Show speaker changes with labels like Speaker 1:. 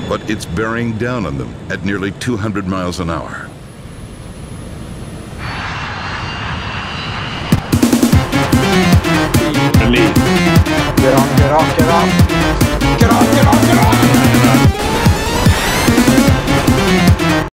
Speaker 1: but it's bearing down on them at nearly 200 miles an hour.
Speaker 2: Get on, get off, get off.